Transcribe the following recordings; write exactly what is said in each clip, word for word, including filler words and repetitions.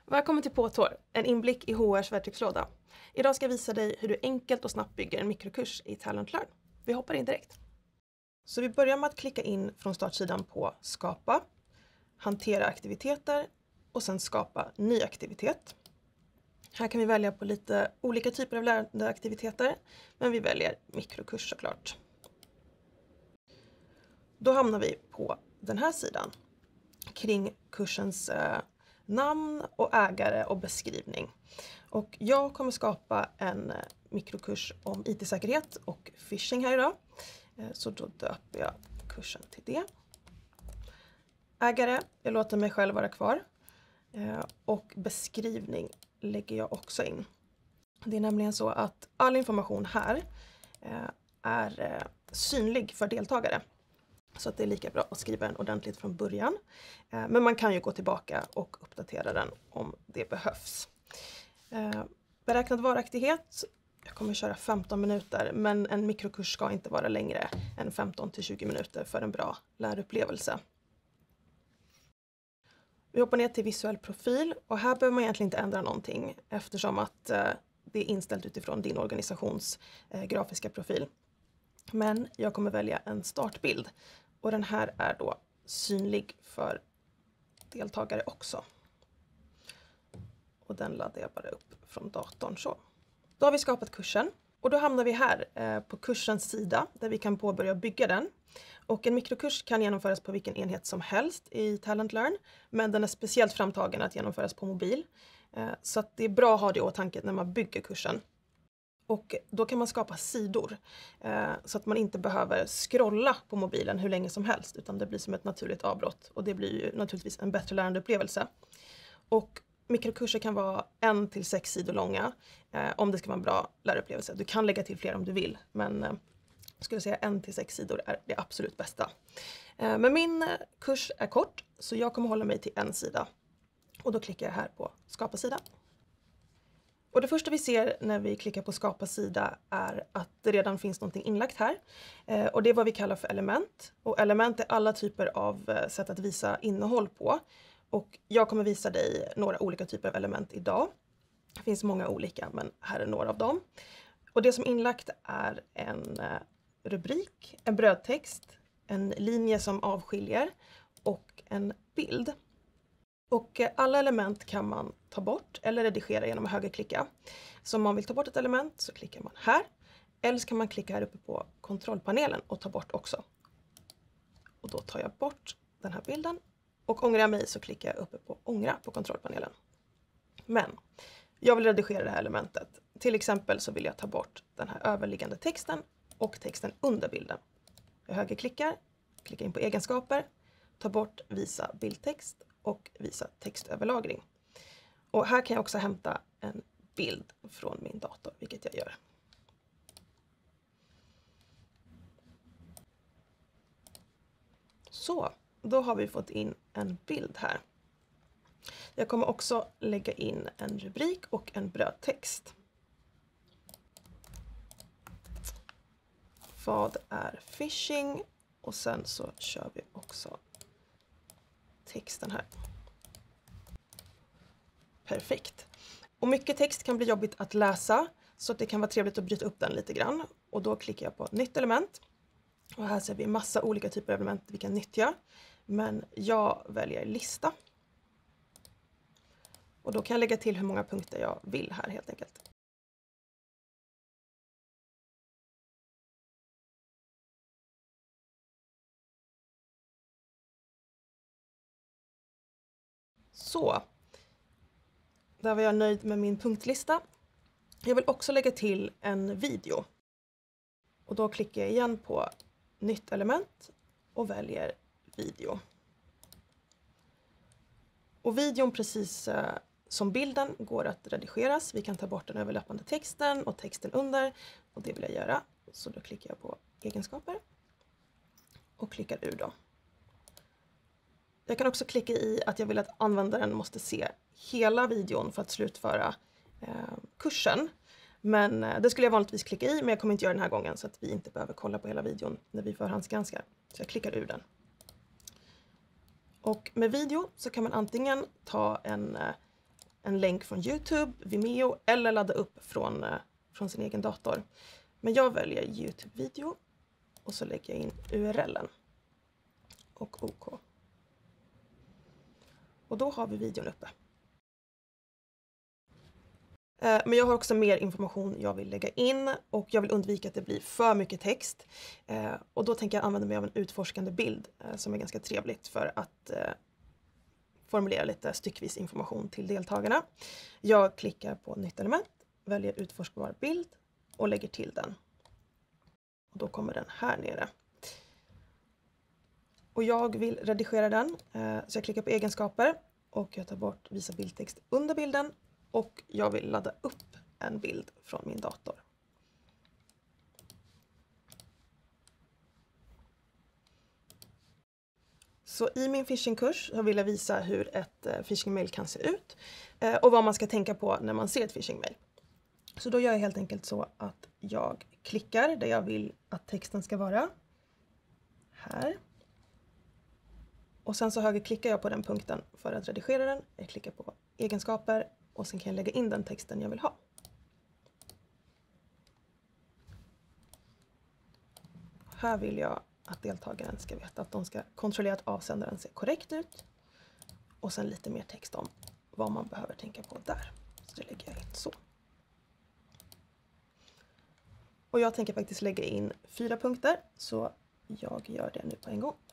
Välkommen till Påtår, en inblick i H R:s verktygslåda. Idag ska jag visa dig hur du enkelt och snabbt bygger en mikrokurs i Talent Learn. Vi hoppar in direkt. Så vi börjar med att klicka in från startsidan på Skapa, Hantera aktiviteter och sen Skapa ny aktivitet. Här kan vi välja på lite olika typer av lärandeaktiviteter, men vi väljer mikrokurs såklart. Då hamnar vi på den här sidan kring kursens eh, namn och ägare och beskrivning. Och jag kommer skapa en eh, mikrokurs om I T-säkerhet och phishing här idag. Eh, så då döper jag kursen till det. Ägare, jag låter mig själv vara kvar. Eh, och beskrivning lägger jag också in. Det är nämligen så att all information här eh, är eh, synlig för deltagare. Så att det är lika bra att skriva den ordentligt från början. Eh, men man kan ju gå tillbaka och uppdatera den om det behövs. Eh, beräknad varaktighet. Jag kommer köra femton minuter, men en mikrokurs ska inte vara längre än femton till tjugo minuter för en bra lärupplevelse. Vi hoppar ner till visuell profil och här behöver man egentligen inte ändra någonting eftersom att eh, det är inställt utifrån din organisations eh, grafiska profil. Men jag kommer välja en startbild och den här är då synlig för deltagare också. Och den laddar jag bara upp från datorn så. Då har vi skapat kursen och då hamnar vi här eh, på kursens sida där vi kan påbörja bygga den. Och en mikrokurs kan genomföras på vilken enhet som helst i Talent Learn, men den är speciellt framtagen att genomföras på mobil. Eh, så att det är bra att ha det i åtanke när man bygger kursen. Och då kan man skapa sidor eh, så att man inte behöver scrolla på mobilen hur länge som helst utan det blir som ett naturligt avbrott och det blir ju naturligtvis en bättre lärandeupplevelse. Och mikrokurser kan vara en till sex sidor långa eh, om det ska vara en bra lärarupplevelse. Du kan lägga till fler om du vill, men eh, jag skulle säga en till sex sidor är det absolut bästa. Eh, men min kurs är kort så jag kommer hålla mig till en sida och då klickar jag här på skapa sida. Och det första vi ser när vi klickar på skapa sida är att det redan finns någonting inlagt här. Eh, och det är vad vi kallar för element. Och element är alla typer av eh, sätt att visa innehåll på. Och jag kommer visa dig några olika typer av element idag. Det finns många olika, men här är några av dem. Och det som är inlagt är en eh, rubrik, en brödtext, en linje som avskiljer och en bild. Och alla element kan man ta bort eller redigera genom att högerklicka. Så om man vill ta bort ett element så klickar man här. Eller så kan man klicka här uppe på kontrollpanelen och ta bort också. Och då tar jag bort den här bilden. Och ångrar jag mig så klickar jag uppe på ångra på kontrollpanelen. Men jag vill redigera det här elementet. Till exempel så vill jag ta bort den här överliggande texten och texten under bilden. Jag högerklickar, klickar in på egenskaper, tar bort visa bildtext och visa textöverlagring. Och här kan jag också hämta en bild från min dator, vilket jag gör. Så, då har vi fått in en bild här. Jag kommer också lägga in en rubrik och en brödtext. Vad är phishing? Och sen så kör vi också texten här. Perfekt. Och mycket text kan bli jobbigt att läsa så att det kan vara trevligt att bryta upp den lite grann. Och då klickar jag på nytt element. Och här ser vi massa olika typer av element vi kan nyttja. Men jag väljer lista. Och då kan jag lägga till hur många punkter jag vill här helt enkelt. Så, där var jag nöjd med min punktlista. Jag vill också lägga till en video. Och då klickar jag igen på nytt element och väljer video. Och videon precis eh, som bilden går att redigeras. Vi kan ta bort den överlappande texten och texten under. Och det vill jag göra. Så då klickar jag på egenskaper och klickar ur dem. Jag kan också klicka i att jag vill att användaren måste se hela videon för att slutföra eh, kursen. Men eh, det skulle jag vanligtvis klicka i, men jag kommer inte göra den här gången så att vi inte behöver kolla på hela videon när vi förhandsgranskar. Så jag klickar ur den. Och med video så kan man antingen ta en eh, en länk från YouTube, Vimeo eller ladda upp från, från sin egen dator. Men jag väljer YouTube-video och så lägger jag in U R L-en och OK. Och då har vi videon uppe. Men jag har också mer information jag vill lägga in och jag vill undvika att det blir för mycket text. Och då tänker jag använda mig av en utforskande bild som är ganska trevligt för att formulera lite styckvis information till deltagarna. Jag klickar på nytt element, väljer utforskbar bild och lägger till den. Och då kommer den här nere. Och jag vill redigera den, så jag klickar på egenskaper och jag tar bort visa bildtext under bilden och jag vill ladda upp en bild från min dator. Så i min phishingkurs så vill jag visa hur ett phishingmail kan se ut och vad man ska tänka på när man ser ett phishingmail. Så då gör jag helt enkelt så att jag klickar där jag vill att texten ska vara. Här. Och sen så högerklickar jag på den punkten för att redigera den. Jag klickar på egenskaper och sen kan jag lägga in den texten jag vill ha. Här vill jag att deltagaren ska veta att de ska kontrollera att avsändaren ser korrekt ut. Och sen lite mer text om vad man behöver tänka på där. Så det lägger jag in så. Och jag tänker faktiskt lägga in fyra punkter så jag gör det nu på en gång.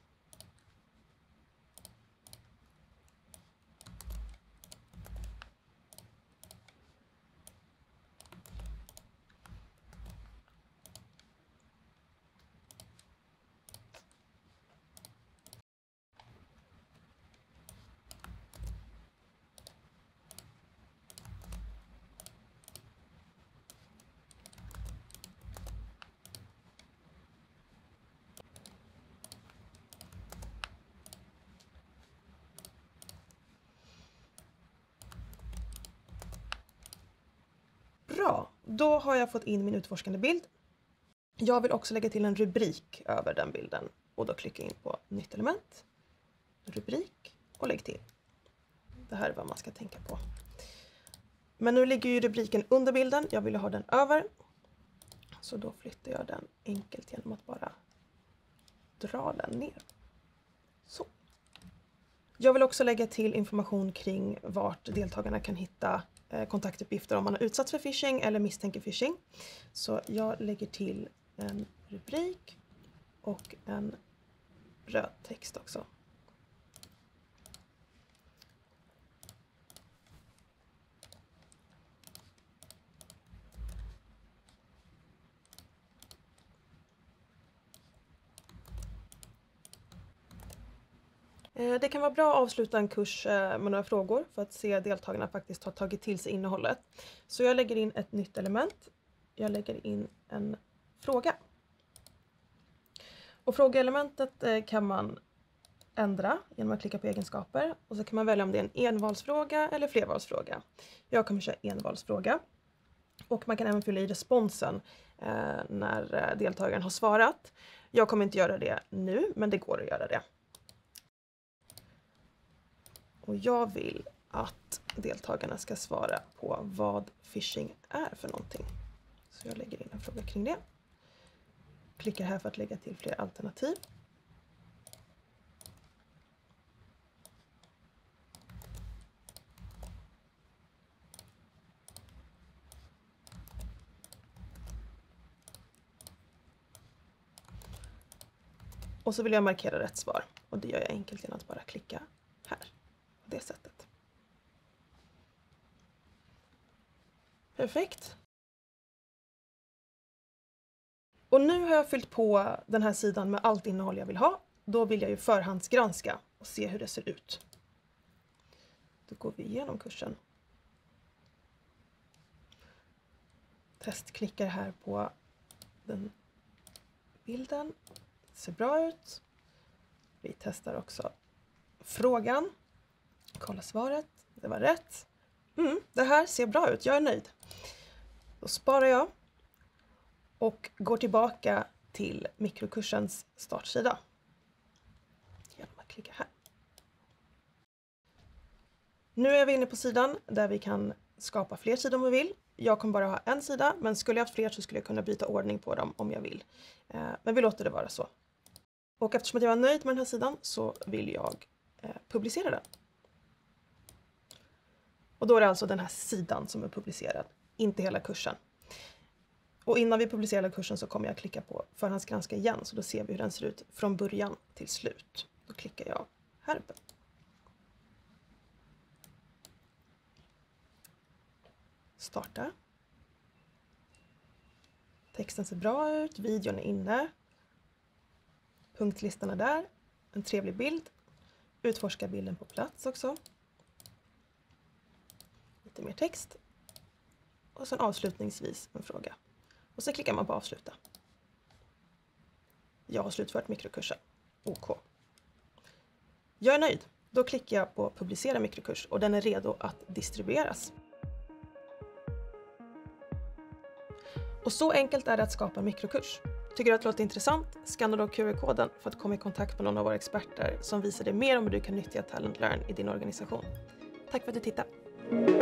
Bra, då har jag fått in min utforskande bild. Jag vill också lägga till en rubrik över den bilden och då klickar jag in på nytt element, rubrik och lägg till. Det här är vad man ska tänka på. Men nu ligger ju rubriken under bilden, jag vill ha den över. Så då flyttar jag den enkelt genom att bara dra den ner. Så. Jag vill också lägga till information kring vart deltagarna kan hitta kontaktuppgifter om man har utsatts för phishing eller misstänker phishing. Så jag lägger till en rubrik och en röd text också. Det kan vara bra att avsluta en kurs med några frågor för att se att deltagarna faktiskt har tagit till sig innehållet. Så jag lägger in ett nytt element. Jag lägger in en fråga. Och frågeelementet kan man ändra genom att klicka på egenskaper. Och så kan man välja om det är en envalsfråga eller flervalsfråga. Jag kommer köra envalsfråga. Och man kan även fylla i responsen när deltagaren har svarat. Jag kommer inte göra det nu, men det går att göra det. Och jag vill att deltagarna ska svara på vad phishing är för någonting. Så jag lägger in en fråga kring det. Klickar här för att lägga till fler alternativ. Och så vill jag markera rätt svar. Och det gör jag enkelt genom att bara klicka här. På det sättet. Perfekt. Och nu har jag fyllt på den här sidan med allt innehåll jag vill ha. Då vill jag ju förhandsgranska och se hur det ser ut. Då går vi igenom kursen. Testklickar här på den bilden. Det ser bra ut. Vi testar också frågan. Kolla svaret. Det var rätt. Mm, det här ser bra ut. Jag är nöjd. Då sparar jag. Och går tillbaka till mikrokursens startsida. Genom att klicka här. Nu är vi inne på sidan där vi kan skapa fler sidor om vi vill. Jag kommer bara ha en sida, men skulle jag haft fler så skulle jag kunna byta ordning på dem om jag vill. Men vi låter det vara så. Och eftersom jag är nöjd med den här sidan så vill jag publicera den. Och då är det alltså den här sidan som är publicerad, inte hela kursen. Och innan vi publicerar kursen så kommer jag klicka på förhandsgranska igen, så då ser vi hur den ser ut från början till slut. Då klickar jag här uppe. Starta. Texten ser bra ut, videon är inne. Punktlistan är där. En trevlig bild. Utforska bilden på plats också. Lite mer text. Och sen avslutningsvis en fråga. Och så klickar man på avsluta. Jag har slutfört mikrokursen. OK. Jag är nöjd. Då klickar jag på publicera mikrokurs och den är redo att distribueras. Och så enkelt är det att skapa en mikrokurs. Tycker du att det låter intressant? Skanna då Q R-koden för att komma i kontakt med någon av våra experter som visar dig mer om hur du kan nyttja Talent Learn i din organisation. Tack för att du tittade!